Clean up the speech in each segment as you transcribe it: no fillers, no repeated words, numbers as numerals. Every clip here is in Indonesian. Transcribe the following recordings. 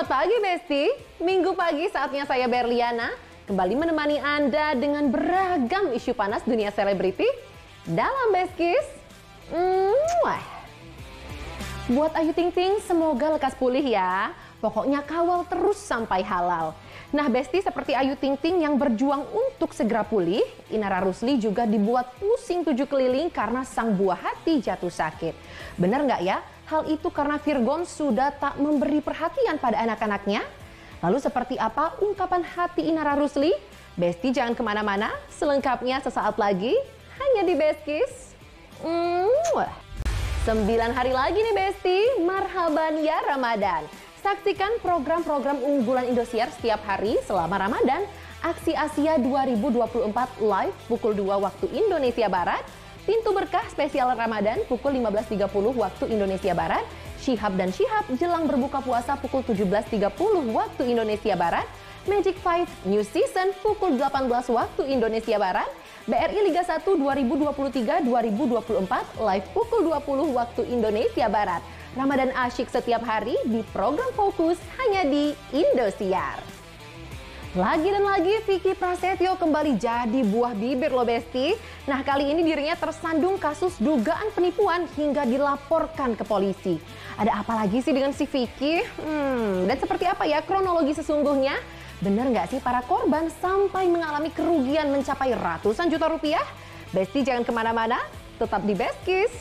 pagi Besti, Minggu pagi saatnya saya Berliana kembali menemani Anda dengan beragam isu panas dunia selebriti dalam Beskis. Buat Ayu Ting Ting semoga lekas pulih ya, pokoknya kawal terus sampai halal. Nah Besti, seperti Ayu Ting Ting yang berjuang untuk segera pulih, Inara Rusli juga dibuat pusing 7 keliling karena sang buah hati jatuh sakit. Benar nggak ya? Hal itu karena Virgon sudah tak memberi perhatian pada anak-anaknya. Lalu seperti apa ungkapan hati Inara Rusli? Besti jangan kemana-mana, selengkapnya sesaat lagi hanya di Beskis. 9 hari lagi nih Besti, marhaban ya Ramadan. Saksikan program-program unggulan Indosiar setiap hari selama Ramadan. Aksi Asia 2024 live pukul 2 waktu Indonesia Barat. Pintu Berkah spesial Ramadan pukul 15.30 waktu Indonesia Barat. Syihab dan Syihab jelang berbuka puasa pukul 17.30 waktu Indonesia Barat. Magic 5 New Season pukul 18 waktu Indonesia Barat. BRI Liga 1 2023-2024 live pukul 20 waktu Indonesia Barat. Ramadan asyik setiap hari di program Fokus hanya di Indosiar. Lagi dan lagi Vicky Prasetyo kembali jadi buah bibir loh Besti. Nah kali ini dirinya tersandung kasus dugaan penipuan hingga dilaporkan ke polisi. Ada apa lagi sih dengan si Vicky? Dan seperti apa ya kronologi sesungguhnya? Benar nggak sih para korban sampai mengalami kerugian mencapai ratusan juta rupiah? Besti jangan kemana-mana, tetap di Beskis.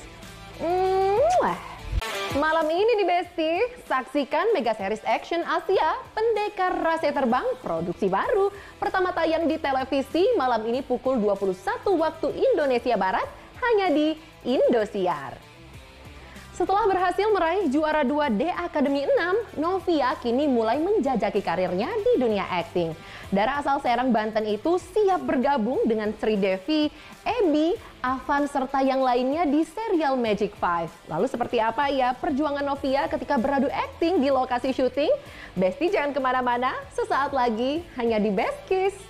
Malam ini di Besti, saksikan mega series action Asia Pendekar Rahasia Terbang produksi baru. Pertama tayang di televisi malam ini pukul 21 waktu Indonesia Barat hanya di Indosiar. Setelah berhasil meraih juara 2 D Academy 6, Novia kini mulai menjajaki karirnya di dunia akting. Dara asal Serang, Banten itu siap bergabung dengan Sri Devi, Ebi, Avan, serta yang lainnya di serial Magic 5. Lalu seperti apa ya perjuangan Novia ketika beradu akting di lokasi syuting? Besti jangan kemana-mana, sesaat lagi hanya di Beskis.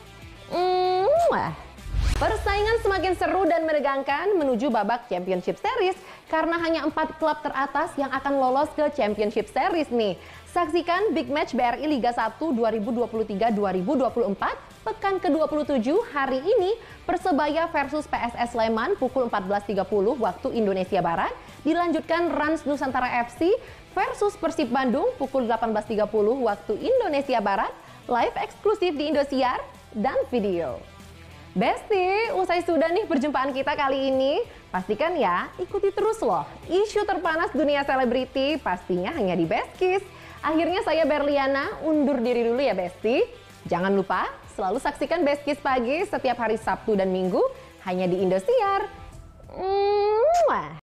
Persaingan semakin seru dan menegangkan menuju babak Championship Series karena hanya 4 klub teratas yang akan lolos ke Championship Series nih. Saksikan Big Match BRI Liga 1 2023-2024 pekan ke-27 hari ini. Persebaya versus PSS Sleman pukul 14.30 waktu Indonesia Barat. Dilanjutkan Rans Nusantara FC versus Persib Bandung pukul 18.30 waktu Indonesia Barat. Live eksklusif di Indosiar dan video. Besti, usai sudah nih perjumpaan kita kali ini. Pastikan ya, ikuti terus loh isu terpanas dunia selebriti pastinya hanya di Beskis. Akhirnya saya Berliana undur diri dulu ya Besti. Jangan lupa selalu saksikan Beskis pagi setiap hari Sabtu dan Minggu hanya di Indosiar.